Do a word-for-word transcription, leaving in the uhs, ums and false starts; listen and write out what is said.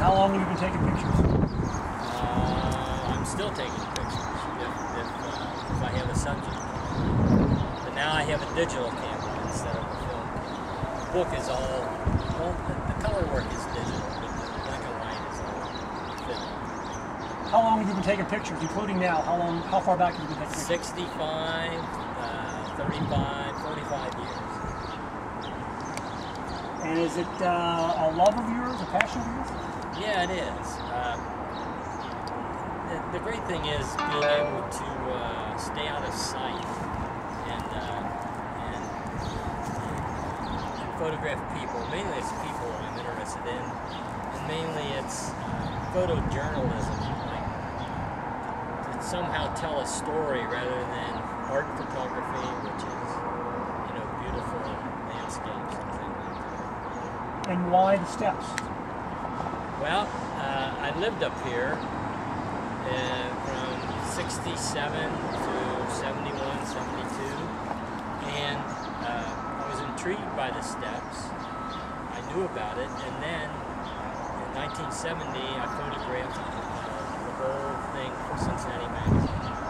How long have you been taking pictures? Uh, I'm still taking pictures if, if, uh, if I have a subject. But now I have a digital camera instead of a film camera. The book is all, well, the, the color work is digital, but the black and white is all film. How long have you been taking pictures, including now? How long? How far back have you been taking pictures? sixty-five, uh, thirty-five, forty-five years. And is it uh, a love of yours, a passion of yours? Yeah, it is. Uh, the, the great thing is being able to uh, stay out of sight and, uh, and, and photograph people. Mainly it's people I'm interested in, and mainly it's uh, photojournalism. Like to somehow tell a story rather than art photography, which is, you know, beautiful landscapes and things like that. And why the steps? Well, uh, I lived up here uh, from sixty-seven to seventy-one, seventy-two, and uh, I was intrigued by the steps. I knew about it, and then in nineteen seventy I photographed uh, the whole thing for Cincinnati magazine.